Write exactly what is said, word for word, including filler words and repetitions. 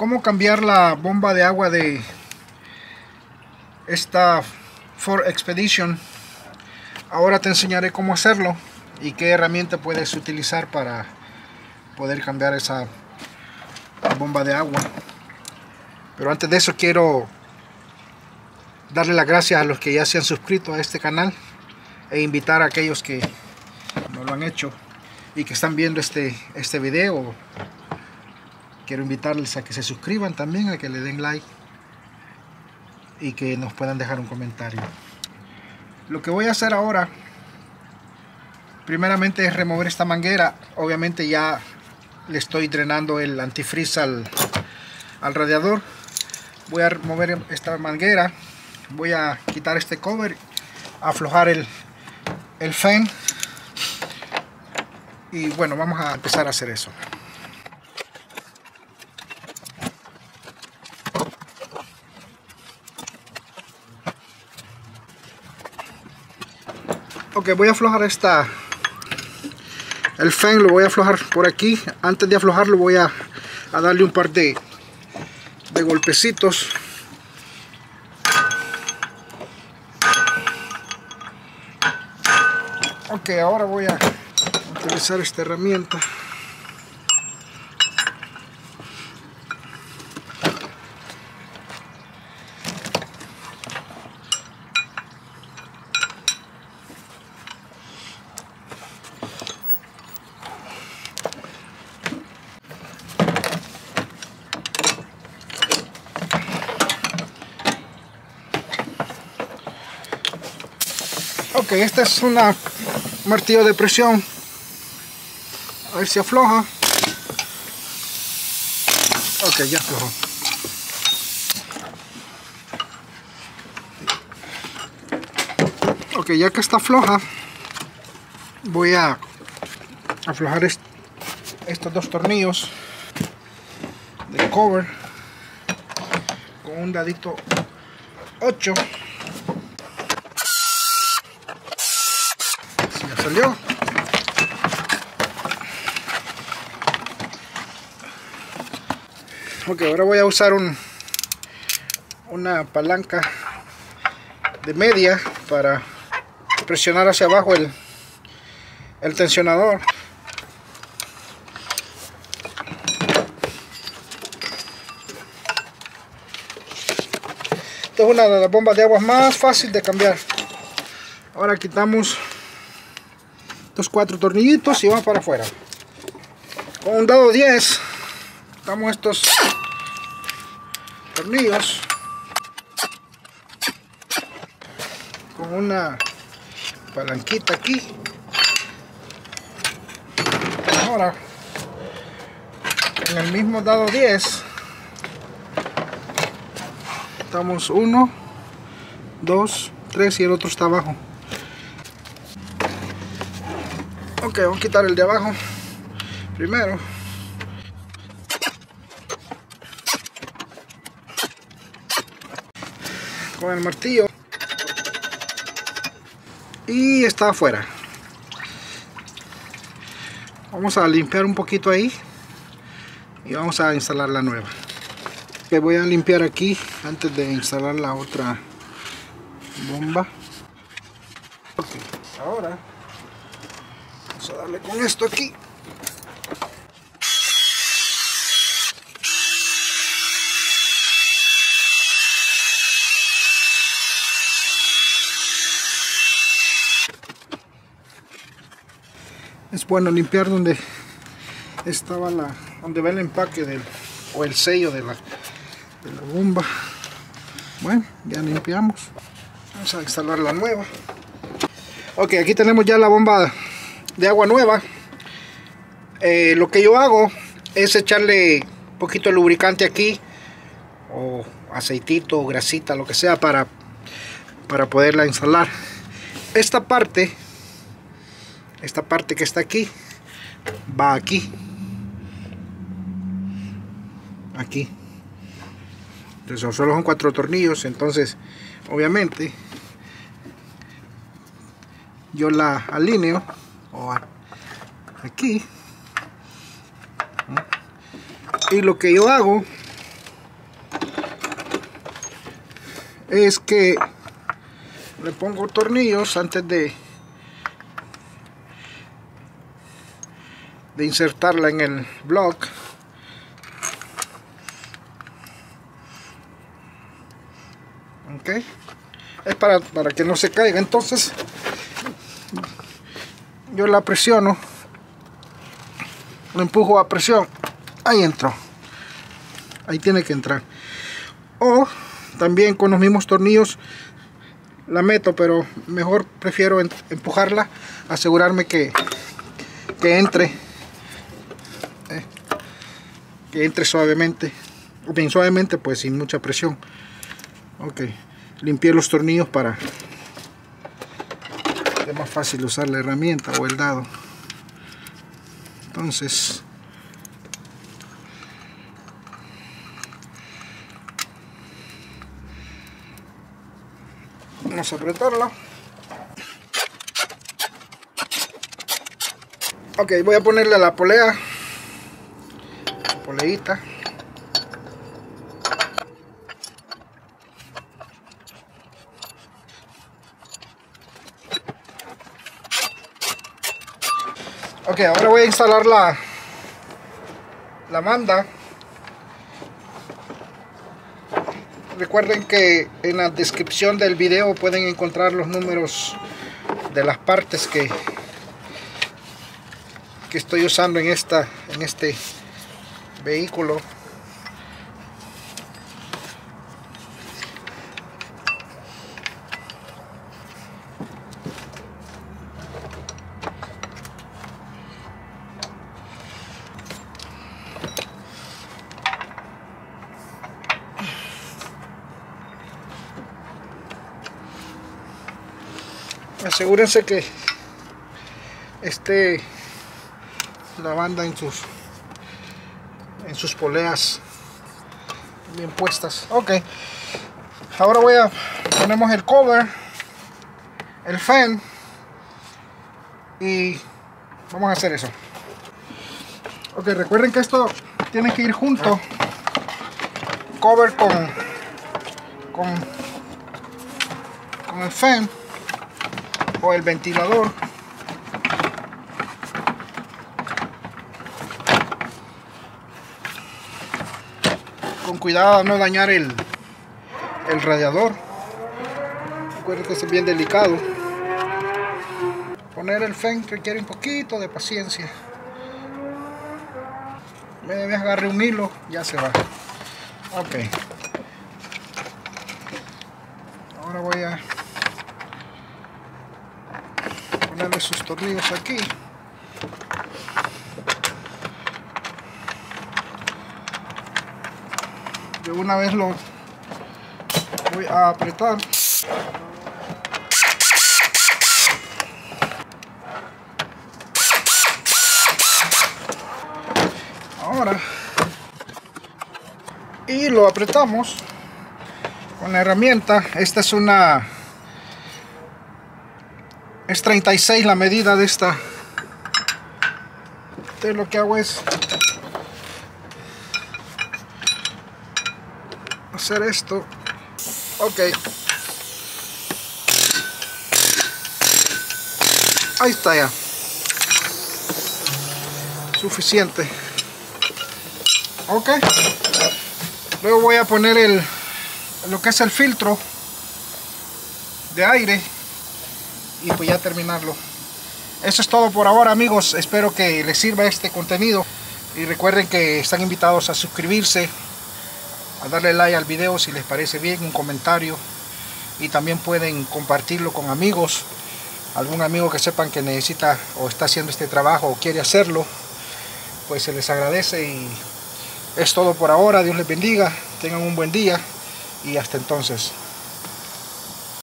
cómo cambiar la bomba de agua de esta Ford Expedition. Ahora te enseñaré cómo hacerlo y qué herramienta puedes utilizar para poder cambiar esa bomba de agua. Pero antes de eso quiero darle las gracias a los que ya se han suscrito a este canal e invitar a aquellos que no lo han hecho y que están viendo este, este video. Quiero invitarles a que se suscriban también, a que le den like y que nos puedan dejar un comentario. Lo que voy a hacer ahora, primeramente, es remover esta manguera. Obviamente ya le estoy drenando el antifreeze al, al radiador. Voy a remover esta manguera, voy a quitar este cover, aflojar el, el fan y bueno, vamos a empezar a hacer eso. Ok, voy a aflojar esta, el fan lo voy a aflojar por aquí. Antes de aflojarlo voy a, a darle un par de, de golpecitos. Ok, ahora voy a utilizar esta herramienta. Ok, esta es una martillo de presión. A ver si afloja. Ok, ya aflojó. Ok, ya que está floja, voy a aflojar est estos dos tornillos de cover con un dadito ocho. Si ya salió. Ok, ahora voy a usar un, una palanca de media para presionar hacia abajo el, el tensionador. Esta es una de las bombas de agua más fácil de cambiar. Ahora quitamos estos cuatro tornillitos y vamos para afuera. Con un dado diez quitamos estos tornillos con una palanquita aquí. Ahora en el mismo dado diez estamos uno, dos, tres y el otro está abajo. Ok, vamos a quitar el de abajo primero. Con el martillo y está afuera. Vamos a limpiar un poquito ahí y vamos a instalar la nueva. Que voy a limpiar aquí antes de instalar la otra bomba. Okay, ahora vamos a darle con esto aquí. Es bueno limpiar donde estaba la, donde va el empaque del, o el sello de la, de la bomba. Bueno, ya limpiamos. Vamos a instalar la nueva. Ok, aquí tenemos ya la bomba de agua nueva. Eh, lo que yo hago es echarle un poquito de lubricante aquí, o aceitito, o grasita, lo que sea, para, para poderla instalar. Esta parte Esta parte que está aquí va aquí, aquí. Entonces solo son cuatro tornillos. Entonces, obviamente, yo la alineo o aquí. Y lo que yo hago es que le pongo tornillos antes de de insertarla en el block. Ok, es para, para que no se caiga. Entonces yo la presiono, lo empujo a presión, ahí entró, ahí tiene que entrar. O también con los mismos tornillos la meto, pero mejor prefiero empujarla, asegurarme que, que entre eh, que entre suavemente, o bien suavemente, pues sin mucha presión. Ok, limpié los tornillos para que es más fácil usar la herramienta o el dado. Entonces vamos a apretarla. Ok, voy a ponerle la polea, poleita. Ok, ahora voy a instalar la, la banda. Recuerden que en la descripción del video pueden encontrar los números de las partes que, que estoy usando en, esta, en este vehículo. Asegúrense que esté la banda en sus en sus poleas bien puestas. Ok, ahora voy a ponemos el cover, el fan, y vamos a hacer eso. Ok, recuerden que esto tiene que ir junto, cover con con, con el fan o el ventilador. Con cuidado a no dañar el, el radiador. Recuerden que es bien delicado. Poner el fan requiere un poquito de paciencia. Me agarré un hilo, ya se va. Ok, ahora voy a ponerle sus tornillos aquí. De una vez lo voy a apretar. Ahora, y lo apretamos con la herramienta. Esta es una es treinta y seis la medida de esta. Entonces lo que hago es hacer esto. Ok, ahí está, ya suficiente. Ok, luego voy a poner el lo que es el filtro de aire y pues ya terminarlo. Eso es todo por ahora, amigos. Espero que les sirva este contenido y recuerden que están invitados a suscribirse, a darle like al video si les parece bien, un comentario, y también pueden compartirlo con amigos, algún amigo que sepan que necesita o está haciendo este trabajo o quiere hacerlo, pues se les agradece. Y es todo por ahora. Dios les bendiga, tengan un buen día y hasta entonces.